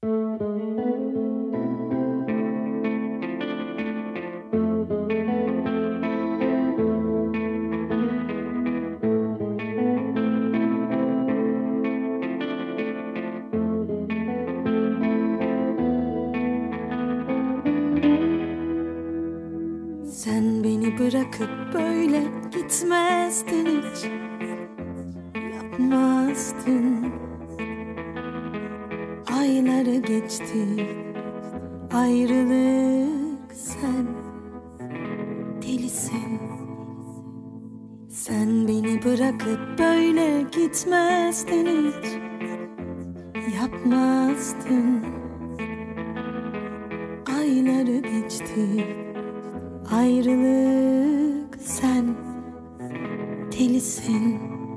Sen beni bırakıp böyle gitmezdin hiç, yapmazdın. Ayları geçti, ayrılık, sen delisin. Sen beni bırakıp böyle gitmezdin hiç, yapmazdın. Ayları geçti, ayrılık, sen delisin.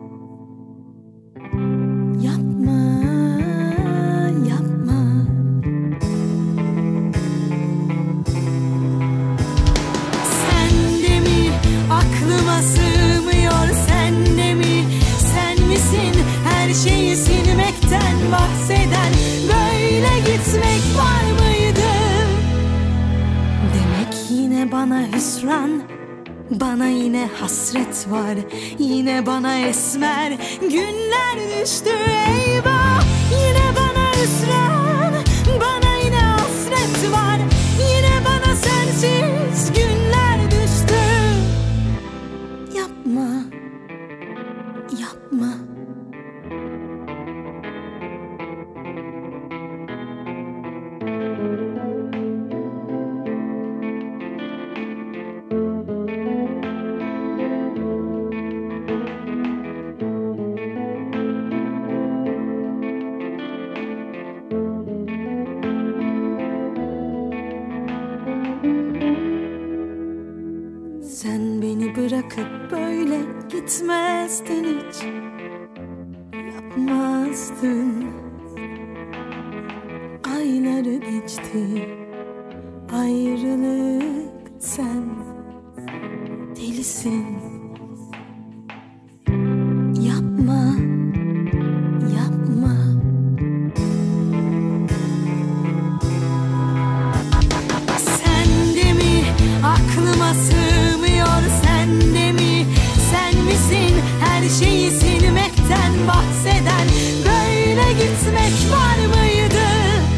Yapma, yapma. Sen de mi aklıma sığmıyor, sen de mi? Sen misin her şeyi silmekten bahseden? Böyle gitmek var mıydı? Demek yine bana hüsran, bana yine hasret var. Yine bana esmer günler düştü, eyvah. Yine bana hüsran, bana yine hasret var. Yine bana sensiz günler düştü. Yapma, yapma. Sen beni bırakıp böyle gitmezdin hiç, yapmazdın. Ayları geçti, ayrılık, sen delisin. Yapma, yapma. Sen de mi aklıma sığmıyor, sen de mi? Sen misin her şeyi silmekten bahseden? Böyle gitmek var mıydı?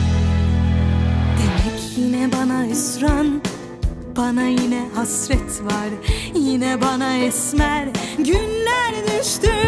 Demek yine bana hüsran, bana yine hasret var. Yine bana esmer günler düştü.